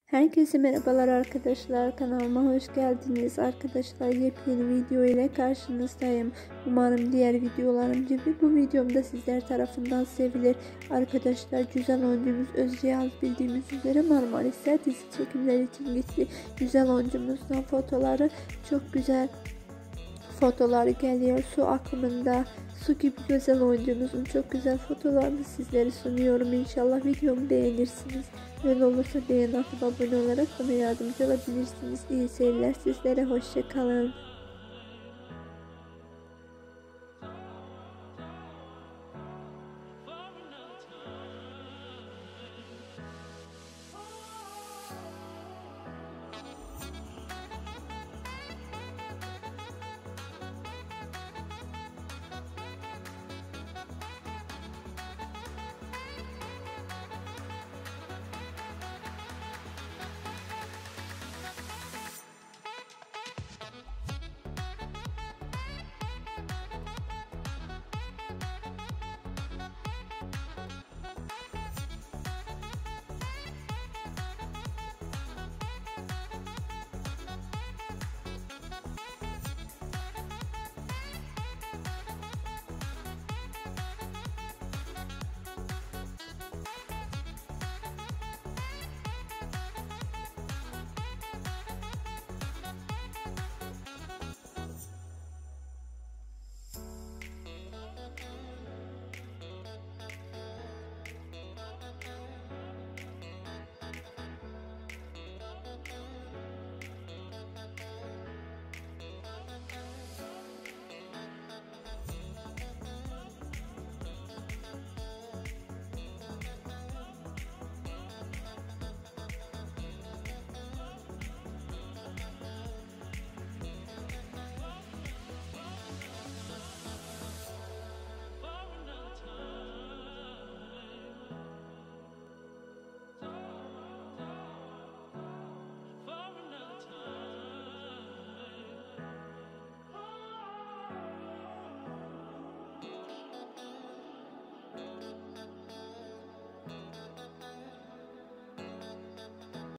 Herkese merhabalar arkadaşlar, kanalıma hoş geldiniz. Arkadaşlar, yepyeni video ile karşınızdayım. Umarım diğer videolarım gibi bu videomda sizler tarafından sevilir. Arkadaşlar, güzel oyuncumuz Özge Yağız bildiğimiz üzere Marmaris'e dizi çekimleri için gitti. Güzel oyuncumuzdan fotoları, çok güzel fotoları geliyor. Su akımında, su gibi güzel oyuncumuzun çok güzel fotolarını sizlere sunuyorum. İnşallah videomu beğenirsiniz. Böyle olursa beğen atıp abone olarak bana yardımcı olabilirsiniz. İyi seyirler sizlere, hoşça kalın.